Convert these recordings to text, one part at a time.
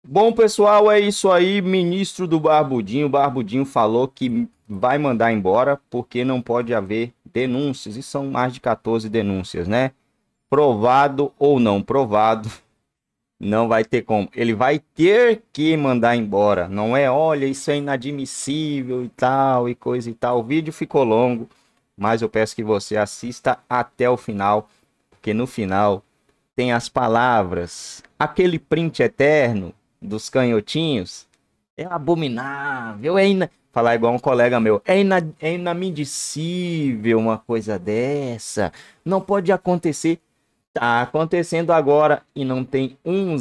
Bom, pessoal, é isso aí. Ministro do Barbudinho. O Barbudinho falou que vai mandar embora porque não pode haver denúncias. E são mais de 14 denúncias, né? Provado ou não provado, não vai ter como. Ele vai ter que mandar embora. Não é, olha, isso é inadmissível e tal, e coisa e tal. O vídeo ficou longo, mas eu peço que você assista até o final, porque no final tem as palavras, aquele print eterno dos canhotinhos. É abominável, falar igual um colega meu, é inadmissível uma coisa dessa. Não pode acontecer. Tá acontecendo agora e não tem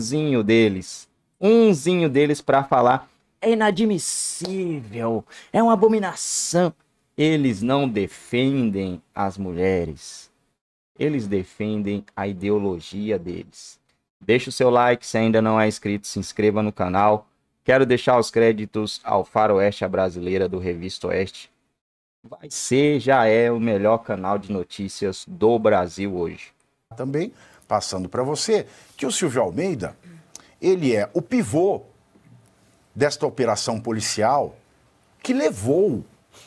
umzinho deles para falar. É inadmissível, é uma abominação. Eles não defendem as mulheres. Eles defendem a ideologia deles. Deixa o seu like, se ainda não é inscrito, se inscreva no canal. Quero deixar os créditos ao Faroeste Brasileira do Revista Oeste. Vai ser, já é o melhor canal de notícias do Brasil hoje. Também passando para você que o Silvio Almeida, ele é o pivô desta operação policial que levou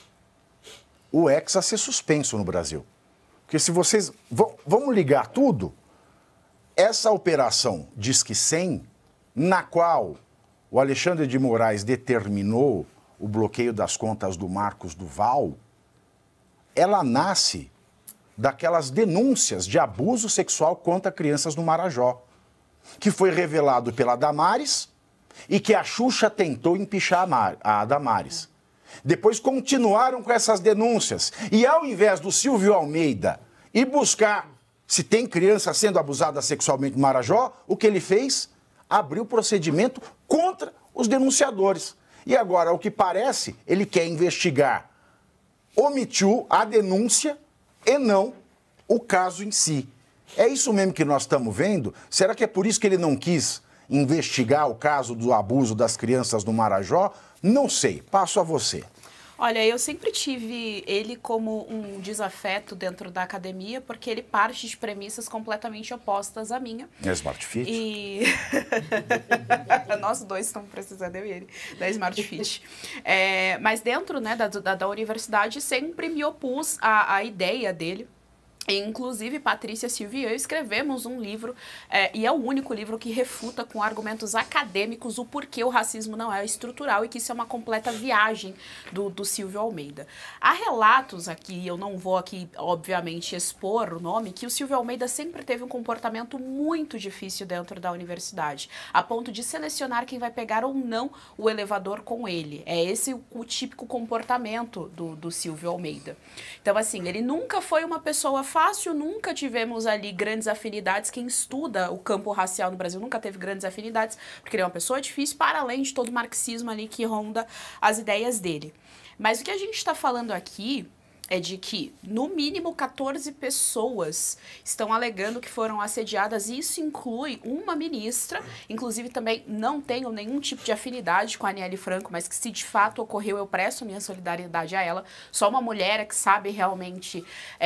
o ex a ser suspenso no Brasil. Porque se vocês... Vamos ligar tudo? Essa operação Disque 100, na qual o Alexandre de Moraes determinou o bloqueio das contas do Marcos Duval, ela nasce daquelas denúncias de abuso sexual contra crianças no Marajó, que foi revelado pela Damares e que a Xuxa tentou empichar a Damares. Depois continuaram com essas denúncias. E ao invés do Silvio Almeida ir buscar se tem criança sendo abusada sexualmente no Marajó, o que ele fez? Abriu procedimento contra os denunciadores. E agora, ao que parece, ele quer investigar, omitiu a denúncia e não o caso em si. É isso mesmo que nós estamos vendo? Será que é por isso que ele não quis investigar o caso do abuso das crianças no Marajó? Não sei. Passo a você. Olha, eu sempre tive ele como um desafeto dentro da academia, porque ele parte de premissas completamente opostas à minha. É Smart Fit? E nós dois estamos precisando, eu e ele, da Smart Fit. Mas dentro, né, da universidade, sempre me opus à ideia dele. Inclusive, Patrícia Silva e eu escrevemos um livro, e é o único livro que refuta com argumentos acadêmicos o porquê o racismo não é estrutural e que isso é uma completa viagem do Silvio Almeida. Há relatos aqui, eu não vou aqui, obviamente, expor o nome, que o Silvio Almeida sempre teve um comportamento muito difícil dentro da universidade, a ponto de selecionar quem vai pegar ou não o elevador com ele. É esse o típico comportamento do Silvio Almeida. Então, assim, ele nunca foi uma pessoa fácil, nunca tivemos ali grandes afinidades. Quem estuda o campo racial no Brasil nunca teve grandes afinidades, porque ele é uma pessoa difícil, para além de todo o marxismo ali que ronda as ideias dele. Mas o que a gente está falando aqui é de que, no mínimo, 14 pessoas estão alegando que foram assediadas, e isso inclui uma ministra, inclusive também não tenho nenhum tipo de afinidade com a Aniele Franco, mas que se de fato ocorreu, eu presto minha solidariedade a ela. Só uma mulher é que sabe realmente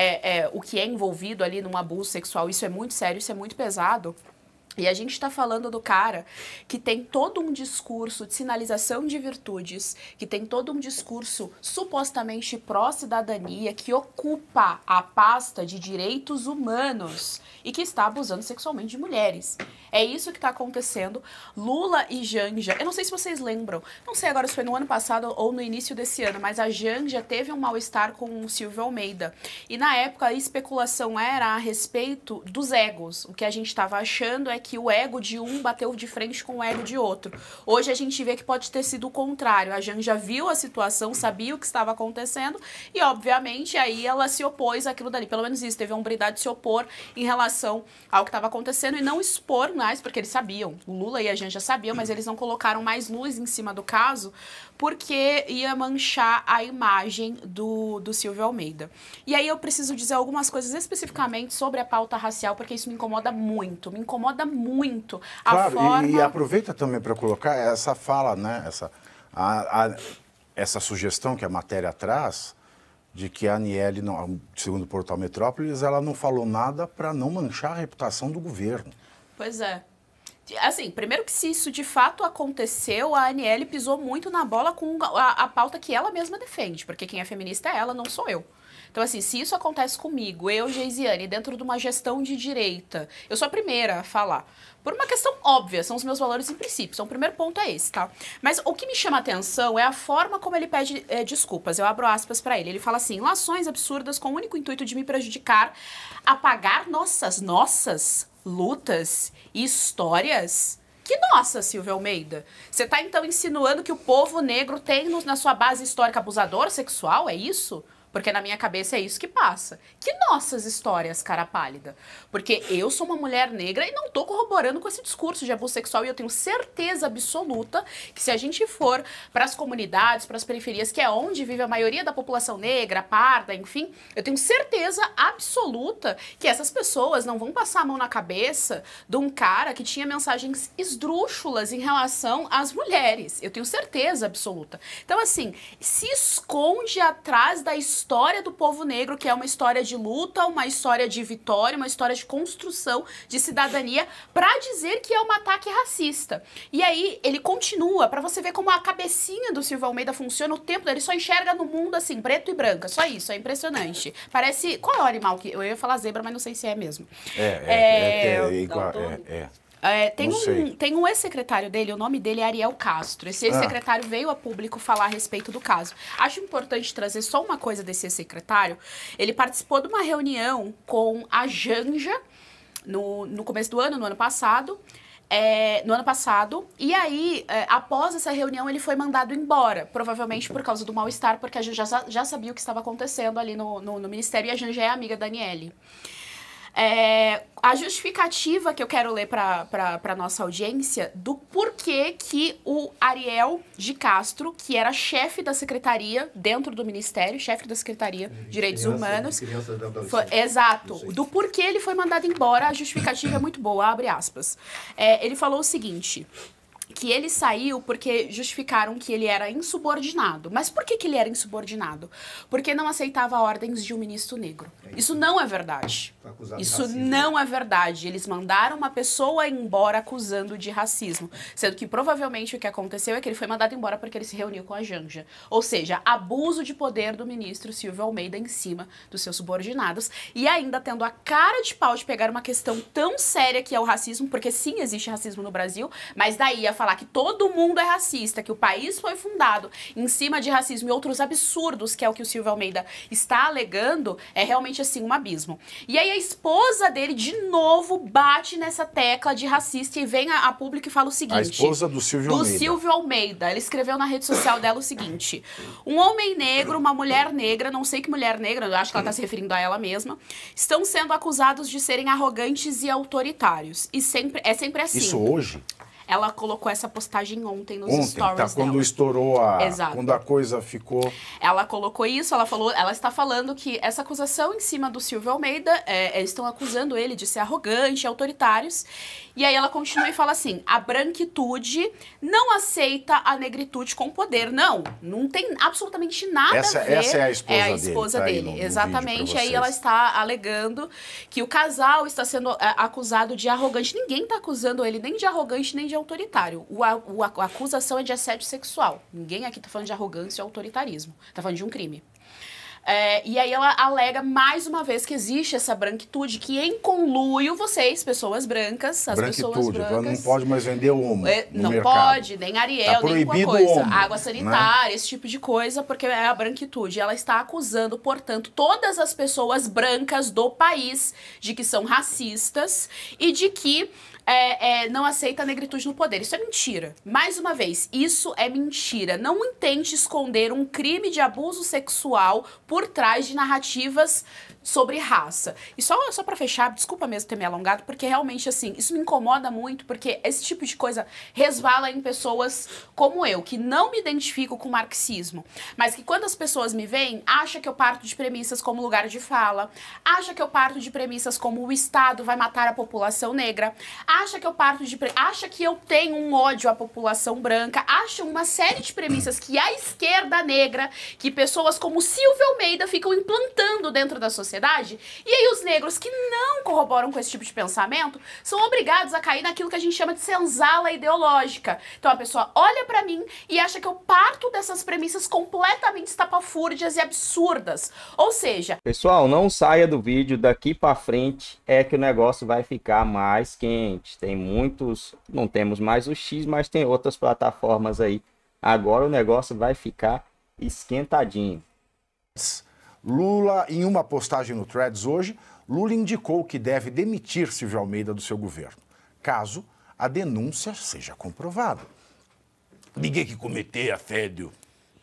o que é envolvido ali num abuso sexual. Isso é muito sério, isso é muito pesado. E a gente está falando do cara que tem todo um discurso de sinalização de virtudes, que tem todo um discurso supostamente pró-cidadania, que ocupa a pasta de direitos humanos e que está abusando sexualmente de mulheres. É isso que está acontecendo. Lula e Janja, eu não sei se vocês lembram, não sei agora se foi no ano passado ou no início desse ano, mas a Janja teve um mal-estar com o Silvio Almeida. E na época a especulação era a respeito dos egos. O que a gente estava achando é que o ego de um bateu de frente com o ego de outro. Hoje a gente vê que pode ter sido o contrário. A Janja viu a situação, sabia o que estava acontecendo e, obviamente, aí ela se opôs àquilo dali. Pelo menos isso, teve a hombridade de se opor em relação ao que estava acontecendo e não expor mais, porque eles sabiam. O Lula e a Janja sabiam, mas eles não colocaram mais luz em cima do caso, porque ia manchar a imagem do Silvio Almeida. E aí eu preciso dizer algumas coisas especificamente sobre a pauta racial, porque isso me incomoda muito a claro, forma... e aproveita também para colocar essa fala, né, essa sugestão que a matéria traz, de que a Aniele, segundo o Portal Metrópolis, ela não falou nada para não manchar a reputação do governo. Pois é. Assim, primeiro que se isso de fato aconteceu, a Aniele pisou muito na bola com a pauta que ela mesma defende, porque quem é feminista é ela, não sou eu. Então, assim, se isso acontece comigo, eu, Geisiane, dentro de uma gestão de direita, eu sou a primeira a falar. Por uma questão óbvia, são os meus valores e princípios. Então, o primeiro ponto é esse, tá? Mas o que me chama a atenção é a forma como ele pede desculpas. Eu abro aspas pra ele. Ele fala assim, lações absurdas com o único intuito de me prejudicar, apagar nossas lutas e histórias. Que nossa, Silvia Almeida? Você tá, então, insinuando que o povo negro tem na sua base histórica abusador sexual? É isso? Porque na minha cabeça é isso que passa. Que nossas histórias, cara pálida. Porque eu sou uma mulher negra e não tô corroborando com esse discurso de abuso sexual. E eu tenho certeza absoluta que se a gente for para as comunidades, para as periferias, que é onde vive a maioria da população negra, parda, enfim, eu tenho certeza absoluta que essas pessoas não vão passar a mão na cabeça de um cara que tinha mensagens esdrúxulas em relação às mulheres. Eu tenho certeza absoluta. Então, assim, se esconde atrás da história do povo negro, que é uma história de luta, uma história de vitória, uma história de construção de cidadania, pra dizer que é um ataque racista. E aí ele continua, pra você ver como a cabecinha do Silvio Almeida funciona o tempo, ele só enxerga no mundo assim, preto e branco, só isso, é impressionante. Parece, qual é o animal que, eu ia falar zebra, mas não sei se é mesmo. Igual, Tem um ex-secretário dele, o nome dele é Ariel Castro. Esse ex-secretário veio a público falar a respeito do caso. Acho importante trazer só uma coisa desse ex-secretário. Ele participou de uma reunião com a Janja no começo do ano, no ano passado. E aí, após essa reunião, ele foi mandado embora, provavelmente por causa do mal-estar, porque a Janja já sabia o que estava acontecendo ali no Ministério, e a Janja é amiga da Aniele. A justificativa que eu quero ler para nossa audiência do porquê que o Ariel de Castro, que era chefe da secretaria dentro do Ministério, chefe da Secretaria de Direitos Humanos, do porquê ele foi mandado embora, a justificativa é muito boa, abre aspas. Ele falou o seguinte, que ele saiu porque justificaram que ele era insubordinado. Mas por que ele era insubordinado? Porque não aceitava ordens de um ministro negro. Isso não é verdade. Isso não é verdade. Eles mandaram uma pessoa embora acusando de racismo. Sendo que provavelmente o que aconteceu é que ele foi mandado embora porque ele se reuniu com a Janja. Ou seja, abuso de poder do ministro Silvio Almeida em cima dos seus subordinados. E ainda tendo a cara de pau de pegar uma questão tão séria que é o racismo, porque sim, existe racismo no Brasil, mas daí a falar que todo mundo é racista, que o país foi fundado em cima de racismo e outros absurdos, que é o que o Silvio Almeida está alegando, é realmente assim um abismo. E aí a esposa dele de novo bate nessa tecla de racista e vem a público e fala o seguinte... A esposa do Silvio Almeida. Do Silvio Almeida. Ela escreveu na rede social dela o seguinte: um homem negro, uma mulher negra, não sei que mulher negra, eu acho que ela está se referindo a ela mesma, estão sendo acusados de serem arrogantes e autoritários. E é sempre assim. Isso hoje? Ela colocou essa postagem ontem nos stories dela. Quando estourou Exato. Quando a coisa ficou... Ela colocou isso, ela está falando que essa acusação em cima do Silvio Almeida, estão acusando ele de ser arrogante, autoritários, e aí ela continua e fala assim, a branquitude não aceita a negritude com poder. Não tem absolutamente nada a ver. Essa é a esposa dele. É a esposa dele, dele, exatamente. Aí ela está alegando que o casal está sendo acusado de arrogante. Ninguém está acusando ele nem de arrogante, nem de autoritário. A acusação é de assédio sexual. Ninguém aqui tá falando de arrogância ou autoritarismo. Tá falando de um crime. E aí ela alega mais uma vez que existe essa branquitude, que em conluio vocês, pessoas brancas, as pessoas brancas... Não pode mais vender homo no não mercado. Pode, nem Ariel, tá nem nenhuma coisa. Homo, água sanitária, né? Esse tipo de coisa, porque é a branquitude. Ela está acusando, portanto, todas as pessoas brancas do país de que são racistas e de que não aceita a negritude no poder. Isso é mentira. Mais uma vez, isso é mentira. Não intente esconder um crime de abuso sexual por trás de narrativas sobre raça. E só pra fechar, desculpa mesmo ter me alongado, porque realmente, assim, isso me incomoda muito, porque esse tipo de coisa resvala em pessoas como eu, que não me identifico com o marxismo, mas que quando as pessoas me veem, acha que eu parto de premissas como lugar de fala, acha que eu parto de premissas como o Estado vai matar a população negra, acha que eu tenho um ódio à população branca, acha uma série de premissas que a esquerda negra, que pessoas como Silvio Almeida ficam implantando dentro da sociedade. sociedade. E aí os negros que não corroboram com esse tipo de pensamento são obrigados a cair naquilo que a gente chama de senzala ideológica. Então a pessoa olha pra mim e acha que eu parto dessas premissas completamente estapafúrdias e absurdas. Ou seja... Pessoal, não saia do vídeo, daqui pra frente é que o negócio vai ficar mais quente. Tem muitos, não temos mais o X, mas tem outras plataformas aí. Agora o negócio vai ficar esquentadinho. Lula, em uma postagem no Threads hoje, Lula indicou que deve demitir Silvio Almeida do seu governo, caso a denúncia seja comprovada. Ninguém que cometer assédio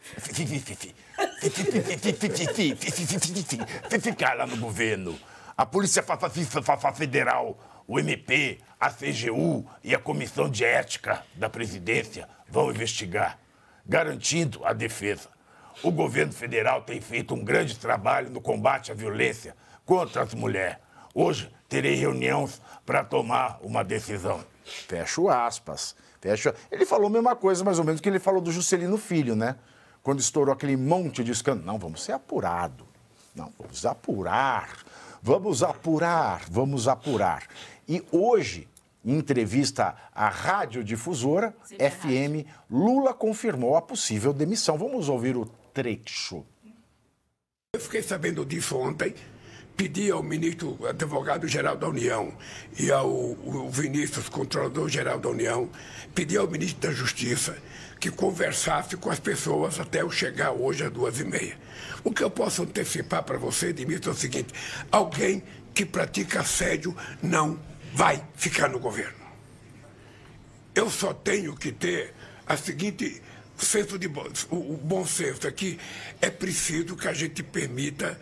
ficar lá no governo. A Polícia Federal, o MP, a CGU e a Comissão de Ética da Presidência vão investigar, garantindo a defesa. O governo federal tem feito um grande trabalho no combate à violência contra as mulheres. Hoje terei reuniões para tomar uma decisão. Fecho aspas. Ele falou a mesma coisa, mais ou menos, que ele falou do Juscelino Filho, né? Quando estourou aquele monte de escândalo. Não, vamos ser apurado. Não, vamos apurar. Vamos apurar, vamos apurar. E hoje, em entrevista à radiodifusora FM, Lula confirmou a possível demissão. Vamos ouvir o trecho. Eu fiquei sabendo disso ontem, pedi ao ministro advogado-geral da União e ao Vinícius, controlador-geral da União, pedi ao ministro da Justiça que conversasse com as pessoas até eu chegar hoje às 2h30. O que eu posso antecipar para você, Dimitri, é o seguinte: alguém que pratica assédio não vai ficar no governo. Eu só tenho que ter a seguinte senso de o bom senso aqui. É preciso que a gente permita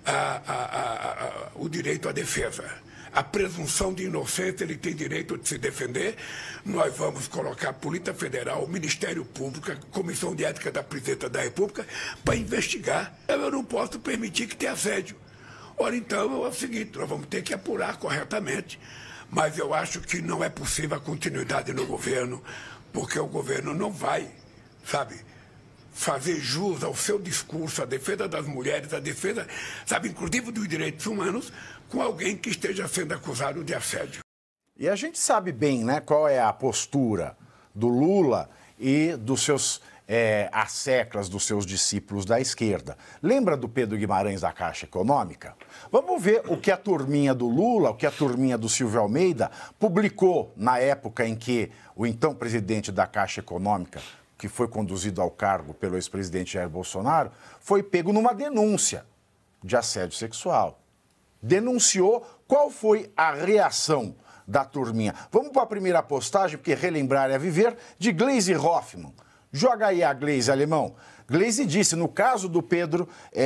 o direito à defesa. A presunção de inocência, ele tem direito de se defender. Nós vamos colocar a Polícia Federal, o Ministério Público, a Comissão de Ética da Presidência da República para investigar. Eu não posso permitir que tenha assédio. Ora, então, é o seguinte, nós vamos ter que apurar corretamente. Mas eu acho que não é possível a continuidade no governo, porque o governo não vai, sabe, fazer jus ao seu discurso, à defesa das mulheres, à defesa, sabe, inclusive dos direitos humanos, com alguém que esteja sendo acusado de assédio. E a gente sabe bem, né, qual é a postura do Lula e dos seus asseclas, dos seus discípulos da esquerda. Lembra do Pedro Guimarães da Caixa Econômica? Vamos ver o que a turminha do Lula, o que a turminha do Silvio Almeida publicou na época em que o então presidente da Caixa Econômica, que foi conduzido ao cargo pelo ex-presidente Jair Bolsonaro, foi pego numa denúncia de assédio sexual. Denunciou. Qual foi a reação da turminha? Vamos para a primeira postagem, porque relembrar é viver, de Gleisi Hoffmann. Joga aí a Gleisi, alemão. Gleisi disse, no caso do Pedro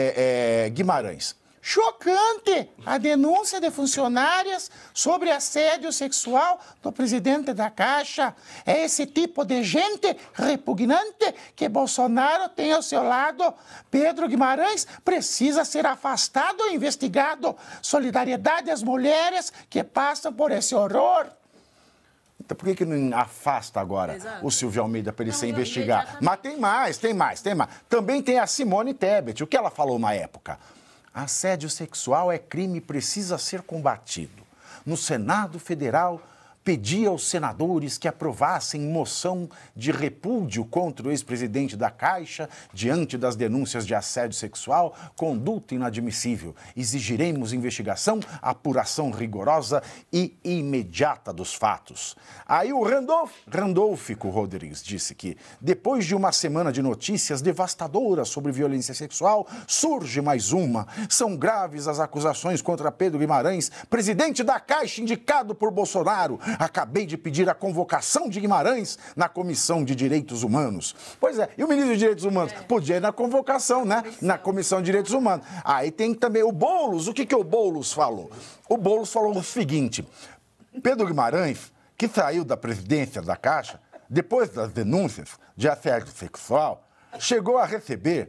Guimarães: chocante a denúncia de funcionárias sobre assédio sexual do presidente da Caixa. É esse tipo de gente repugnante que Bolsonaro tem ao seu lado. Pedro Guimarães precisa ser afastado ou investigado. Solidariedade às mulheres que passam por esse horror. Então, por que não afasta agora o Silvio Almeida para ele ser investigado? Mas tem mais. Também tem a Simone Tebet. O que ela falou na época? Assédio sexual é crime e precisa ser combatido. No Senado Federal, pedia aos senadores que aprovassem moção de repúdio contra o ex-presidente da Caixa diante das denúncias de assédio sexual, conduta inadmissível. Exigiremos investigação, apuração rigorosa e imediata dos fatos. Aí o Randolfico Rodrigues disse que, depois de uma semana de notícias devastadoras sobre violência sexual, surge mais uma. São graves as acusações contra Pedro Guimarães, presidente da Caixa indicado por Bolsonaro. Acabei de pedir a convocação de Guimarães na Comissão de Direitos Humanos. Pois é, e o ministro de Direitos Humanos? Podia ir na convocação, né? Na Comissão de Direitos Humanos. Aí tem também o Boulos. O que o Boulos falou? O Boulos falou o seguinte: Pedro Guimarães, que saiu da presidência da Caixa, depois das denúncias de assédio sexual, chegou a receber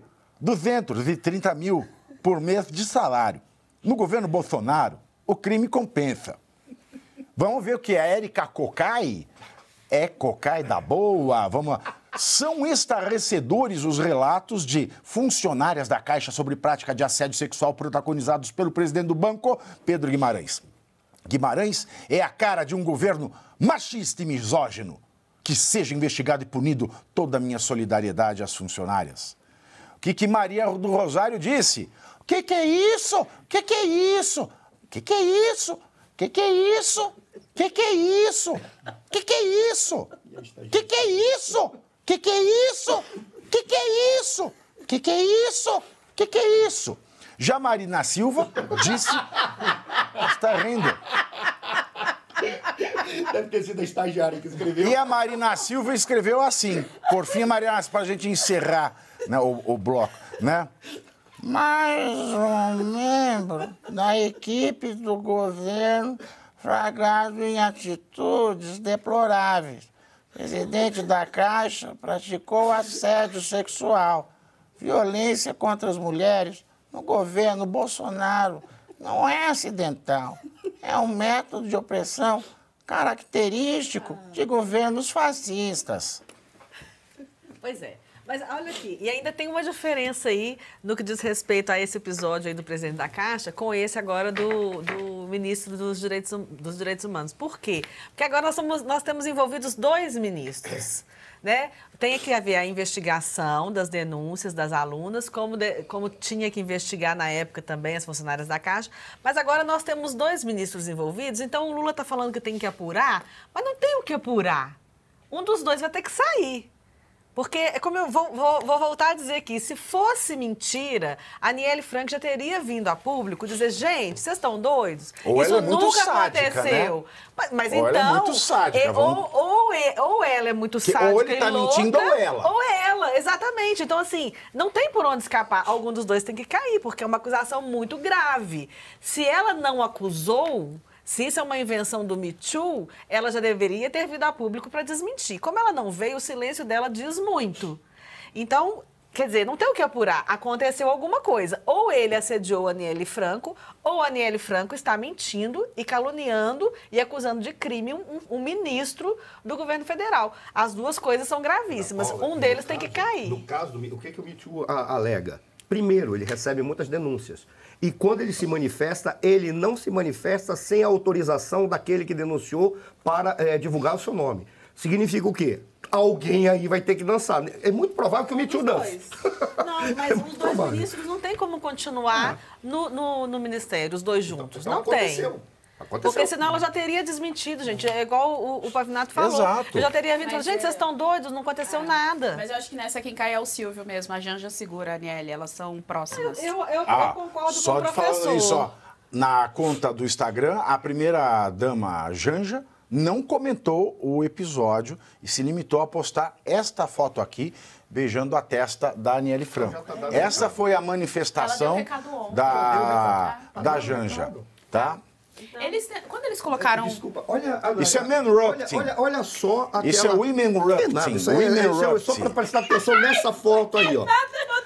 230 mil por mês de salário. No governo Bolsonaro, o crime compensa. Vamos ver o que a Érica Cocai é. Cocai da boa. Vamos lá. São estarrecedores os relatos de funcionárias da Caixa sobre prática de assédio sexual protagonizados pelo presidente do banco, Pedro Guimarães. Guimarães é a cara de um governo machista e misógino. Que seja investigado e punido toda a minha solidariedade às funcionárias. O que Maria do Rosário disse? O que é isso? O que é isso? O que é isso? O que é isso? O que é isso? O que é isso? O que é isso? O que é isso? O que é isso? O que é isso? O que é isso? Já Marina Silva disse... Está rindo. Deve ter sido a estagiária que escreveu. E a Marina Silva escreveu assim. Por fim, Marina, para a gente encerrar, né, o bloco, né? Mais um membro da equipe do governo flagrado em atitudes deploráveis. O presidente da Caixa praticou assédio sexual, violência contra as mulheres no governo Bolsonaro. Não é acidental, é um método de opressão característico de governos fascistas. Pois é. Mas olha aqui, e ainda tem uma diferença aí no que diz respeito a esse episódio aí do presidente da Caixa com esse agora do ministro dos Direitos Humanos. Por quê? Porque agora nós temos envolvidos 2 ministros. Né? Tem que haver a investigação das denúncias das alunas, como tinha que investigar na época também as funcionárias da Caixa, mas agora nós temos 2 ministros envolvidos, então o Lula está falando que tem que apurar, mas não tem o que apurar. Um dos 2 vai ter que sair. Porque, é como eu vou voltar a dizer aqui, se fosse mentira, a Aniele Franco já teria vindo a público dizer, gente, vocês estão doidos? Ou isso ela é muito nunca sádica, aconteceu. Né? Mas ou então, ela é muito sádica. Ou ela é muito sádica ou ele está mentindo ou ela. Ou ela, exatamente. Então, assim, não tem por onde escapar. Algum dos 2 tem que cair, porque é uma acusação muito grave. Se ela não acusou... Se isso é uma invenção do Me Too, ela já deveria ter vindo a público para desmentir. Como ela não veio, o silêncio dela diz muito. Então, quer dizer, não tem o que apurar. Aconteceu alguma coisa. Ou ele assediou a Aniele Franco, ou a Aniele Franco está mentindo e caluniando e acusando de crime um ministro do governo federal. As 2 coisas são gravíssimas. Paula, um deles tem que cair. No caso o que o Me Too alega? Primeiro, ele recebe muitas denúncias. E quando ele se manifesta, ele não se manifesta sem a autorização daquele que denunciou para divulgar o seu nome. Significa o quê? Alguém aí vai ter que dançar. É muito provável que o Me Too dance. Não, mas os 2 ministros não tem como continuar no ministério, os 2 juntos. Então, não aconteceu. tem. Aconteceu. Porque senão ela já teria desmentido, gente. É igual o Pavinato falou. Exato. Eu já teria vindo e falado, gente, Mas vocês estão doidos, não aconteceu nada. Mas eu acho que nessa quem cai é o Silvio mesmo. A Janja segura a Aniele, elas são próximas. Eu concordo com Só o de professor. falando isso, ó, na conta do Instagram, a primeira-dama Janja não comentou o episódio e se limitou a postar esta foto aqui, beijando a testa da Aniele Franco. Essa foi a manifestação Ela deu recado ontem. da Janja, tá? Quando eles colocaram... Desculpa, olha... Isso é man-rupting. Olha só aquela... Isso é women-rupting. Não é nada, isso é só para prestar atenção nessa foto aí, ó.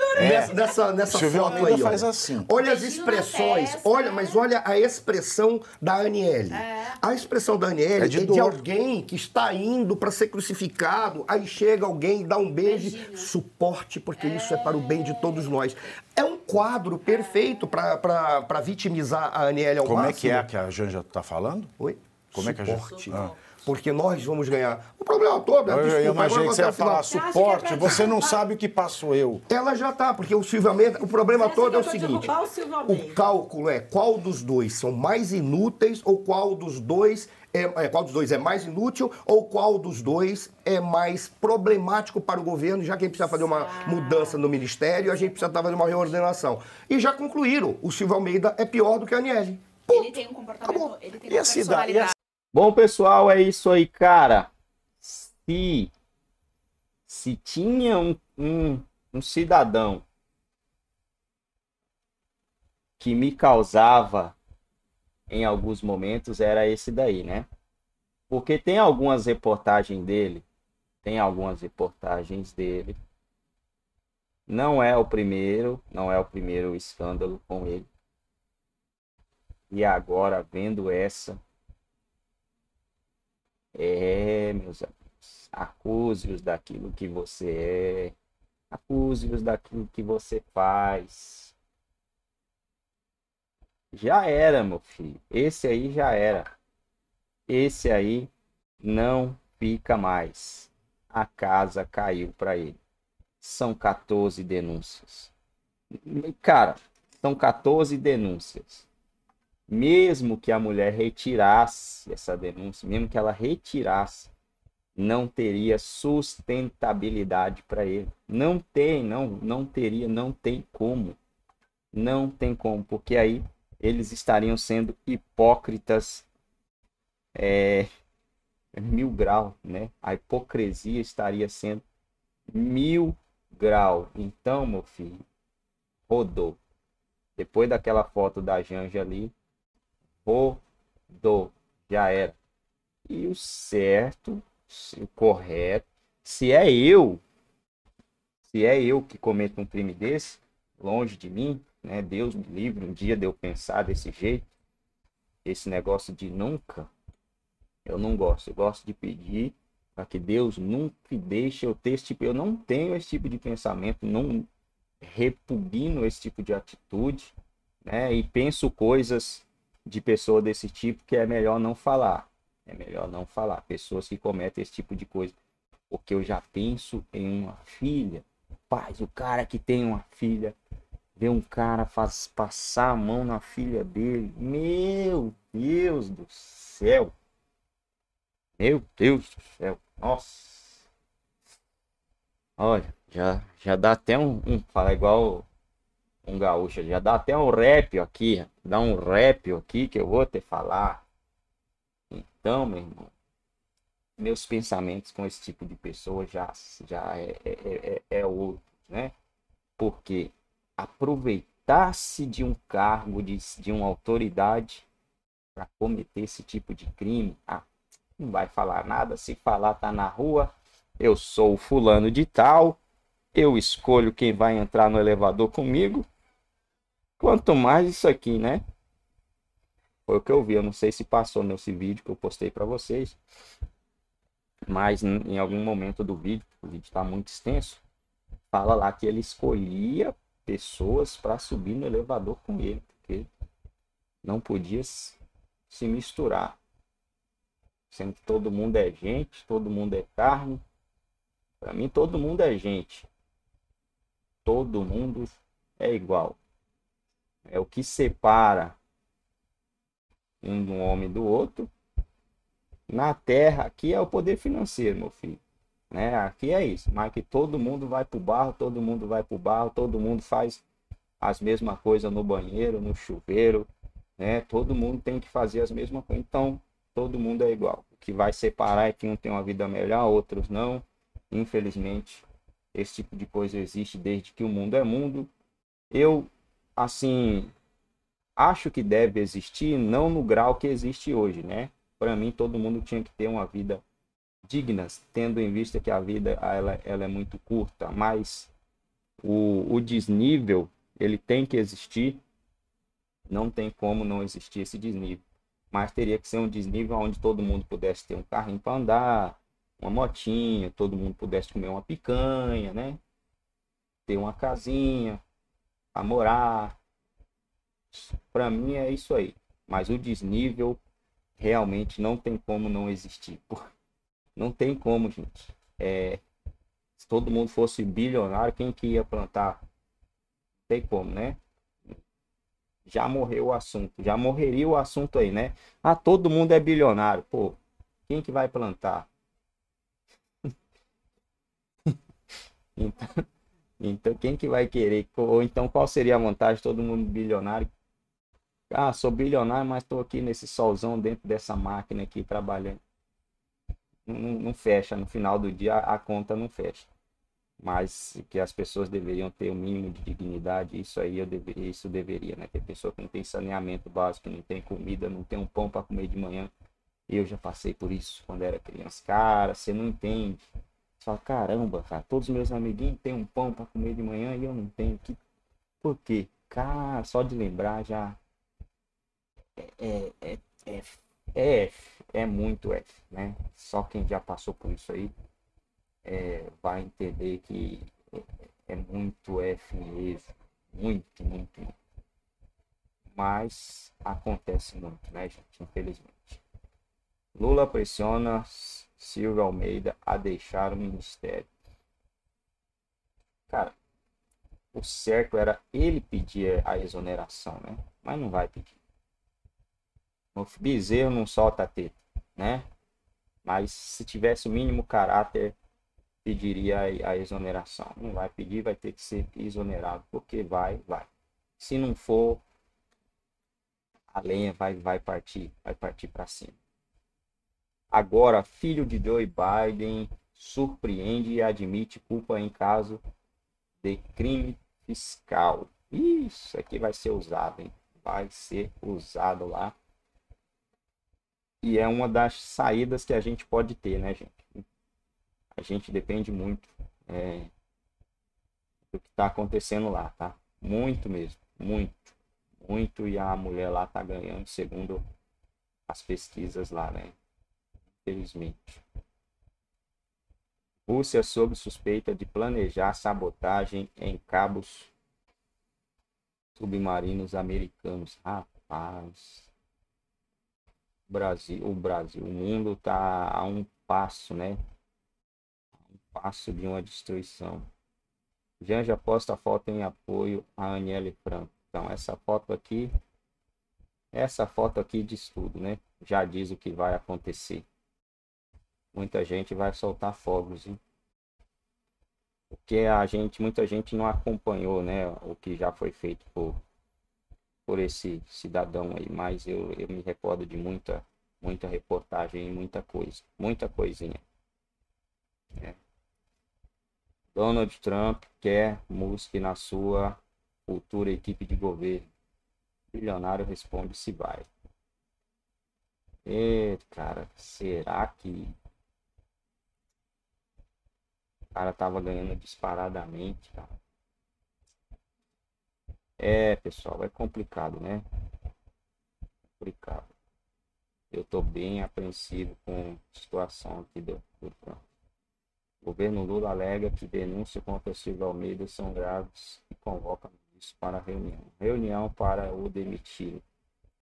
Nessa Silvio foto Almeida aí, ó. faz assim. Olha as Beijinho na expressões, testa. mas olha a expressão da Aniele. A expressão da Aniele É de é de dor. alguém que está indo para ser crucificado, aí chega alguém, dá um beijo, suporte, porque isso é para o bem de todos nós. É um quadro perfeito para vitimizar a Aniele ao Como máximo. é que a Janja está falando? Oi? Como é que a gente... Suporte. Porque nós vamos ganhar. O problema todo é, Eu desculpa, imaginei agora que você ia até o final. falar suporte, você não sabe o que passo eu. Ela já tá, porque o Silvio Almeida, o problema todo é o tentou seguinte, derrubar o Silvio Almeida. o cálculo é qual dos 2 são mais inúteis ou qual dos 2 é mais inútil ou qual dos 2 é mais problemático para o governo, já que a gente precisa fazer uma mudança no ministério, a gente precisa fazer uma reordenação. E já concluíram, o Silvio Almeida é pior do que a Aniele. Ele tem um comportamento... Ele tem E uma a cidade? personalidade. Bom, pessoal, é isso aí, cara. Se tinha um cidadão que me causava em alguns momentos, era esse daí, né? Porque tem algumas reportagens dele, não é o primeiro escândalo com ele. E agora, vendo essa, meus amigos, Acuse-os daquilo que você é. Acuse-os daquilo que você faz. Já era, meu filho. Esse aí já era. Esse aí não fica mais. A casa caiu para ele. São 14 denúncias. Cara, são 14 denúncias. Mesmo que a mulher retirasse essa denúncia, mesmo que ela retirasse, não teria sustentabilidade para ele. Não teria, não tem como. Não tem como, porque aí eles estariam sendo hipócritas 1000 graus, né? A hipocrisia estaria sendo 1000 graus. Então, meu filho, rodou. Depois daquela foto da Janja ali, rodou. Já era. E o certo, o correto, se é eu que cometo um crime desse, longe de mim, né? Deus me livre um dia de eu pensar desse jeito. Esse negócio de nunca, eu não gosto. Eu gosto de pedir para que Deus nunca deixe eu ter esse tipo. Eu não tenho esse tipo de pensamento, não repugno esse tipo de atitude, né? E penso coisas de pessoa desse tipo que é melhor não falar. É melhor não falar. Pessoas que cometem esse tipo de coisa. Porque eu já penso em uma filha. Paz, o cara que tem uma filha, vê um cara faz passar a mão na filha dele. Meu Deus do céu. Meu Deus do céu. Nossa. Olha, já dá até fala igual um gaúcho, já dá até um rap aqui. Dá um rap aqui que eu vou te falar. Então, meu irmão, meus pensamentos com esse tipo de pessoa já é outro, né? Porque aproveitar-se de um cargo, de uma autoridade para cometer esse tipo de crime, não vai falar nada. Se falar, tá na rua, eu sou o fulano de tal, eu escolho quem vai entrar no elevador comigo. Quanto mais isso aqui, né? Foi o que eu vi, eu não sei se passou nesse vídeo que eu postei para vocês, mas em algum momento do vídeo, o vídeo está muito extenso, fala lá que ele escolhia pessoas para subir no elevador com ele, porque não podia se misturar, sendo que todo mundo é gente, todo mundo é carne. Para mim todo mundo é gente, todo mundo é igual. É o que separa um homem do outro. Na terra aqui é o poder financeiro, meu filho, né? Aqui é isso, mas que todo mundo vai pro barro, todo mundo vai pro barro, todo mundo faz as mesmas coisas no banheiro, no chuveiro, né? Todo mundo tem que fazer as mesmas coisas, então todo mundo é igual. O que vai separar é que um tem uma vida melhor, outros não. Infelizmente, esse tipo de coisa existe desde que o mundo é mundo. Eu, assim, acho que deve existir, não no grau que existe hoje, né? Para mim, todo mundo tinha que ter uma vida digna, tendo em vista que a vida ela é muito curta, mas o desnível, ele tem que existir, não tem como não existir esse desnível, mas teria que ser um desnível onde todo mundo pudesse ter um carrinho para andar, uma motinha, todo mundo pudesse comer uma picanha, né? Ter uma casinha para morar. Para mim é isso aí, mas o desnível realmente não tem como não existir. Não tem como, gente. Se todo mundo fosse bilionário, quem que ia plantar? Não tem como, né? Já morreu o assunto. Já morreria o assunto aí, né? Ah, todo mundo é bilionário. Pô, quem que vai plantar? Então, quem que vai querer? Ou então, qual seria a vantagem de todo mundo bilionário? Ah, sou bilionário, mas estou aqui nesse solzão dentro dessa máquina aqui trabalhando. Não fecha, no final do dia a conta não fecha. Mas que as pessoas deveriam ter o mínimo de dignidade, isso deveria, né? Tem pessoa que não tem saneamento básico, não tem comida, não tem um pão para comer de manhã. Eu já passei por isso quando era criança. Cara, você não entende. Só caramba, cara, todos os meus amiguinhos têm um pão para comer de manhã e eu não tenho. Por quê? Cara, só de lembrar já é muito F, né? Só quem já passou por isso aí vai entender que é muito F mesmo. Muito, muito, muito. Mas acontece muito, né, gente? Infelizmente. Lula pressiona Silvio Almeida a deixar o ministério. Cara, o certo era ele pedir a exoneração, né? Mas não vai pedir. O bezerro não solta a teta, né? Mas se tivesse o mínimo caráter, pediria a exoneração. Não vai pedir, vai ter que ser exonerado, porque vai. Se não for, a lenha vai partir para cima. Agora, filho de Joe Biden surpreende e admite culpa em caso de crime fiscal. Isso aqui vai ser usado, hein? Vai ser usado lá. E é uma das saídas que a gente pode ter, né, gente? A gente depende muito do que está acontecendo lá, tá? Muito mesmo, muito. E a mulher lá tá ganhando, segundo as pesquisas lá, né? Infelizmente. Rússia sob suspeita de planejar sabotagem em cabos submarinos americanos. Rapaz. O mundo tá a um passo, né? A um passo de uma destruição. Janja posta foto em apoio a Aniele Franco. Então, essa foto aqui diz tudo, né? Já diz o que vai acontecer. Muita gente vai soltar fogos, hein? Porque muita gente não acompanhou, né, o que já foi feito por esse cidadão aí, mas eu me recordo de muita reportagem e muita coisinha. Donald Trump quer Musk na sua futura equipe de governo. O bilionário responde se vai. Cara, será que o cara tava ganhando disparadamente, cara? Pessoal, é complicado, né? Complicado. Eu tô bem apreensivo com a situação aqui do Trump. O governo Lula alega que denúncias contra Silvio Almeida são graves e convoca isso para reunião. Reunião para o demitir.